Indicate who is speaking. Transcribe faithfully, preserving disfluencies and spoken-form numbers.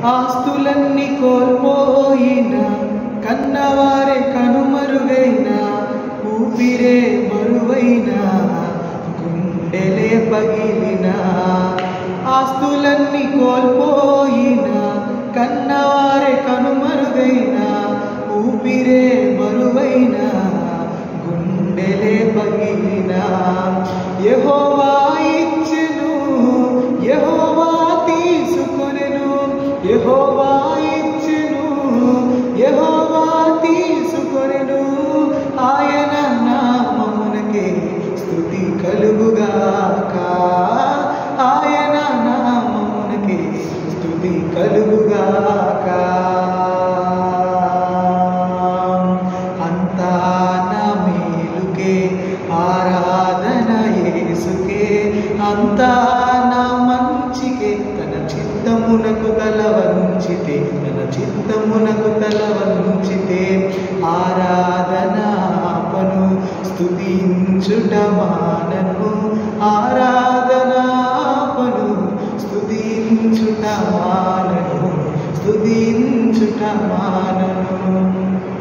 Speaker 1: ఆస్తులన్నీ కోల్పోయిన, కన్నవారే కనుమరుగైన, ఊపిరే మరువైన, గుండెలే పగిలిన. ఆస్తులన్నీ కోల్పోయిన, కన్నవారే కనుమరుగైన, ఊపిరే మరువైన, గుండెలే పగిలిన. యెహోవా ఇచ్చెను, యెహోవా తీసుకొనెను, యెహోవా ఇచ్చెను, యెహోవా తీసుకొనెను. ఆయన నామమునకే స్తుతి కలుగుగాక, ఆయన నామమునకే స్తుతి కలుగుగాక. అంతా నా మేలుకే ఆరాధన యేసుకే, అంతా నా మంచికే. తన చిత్తమునకు తల వంచితే, తన చిత్తమునకు తల వంచితే, ఆరాధనాపను స్తుతించుట మానను, ఆరాధనాపను స్తుతించుట మానను, స్తుతించుట మానను.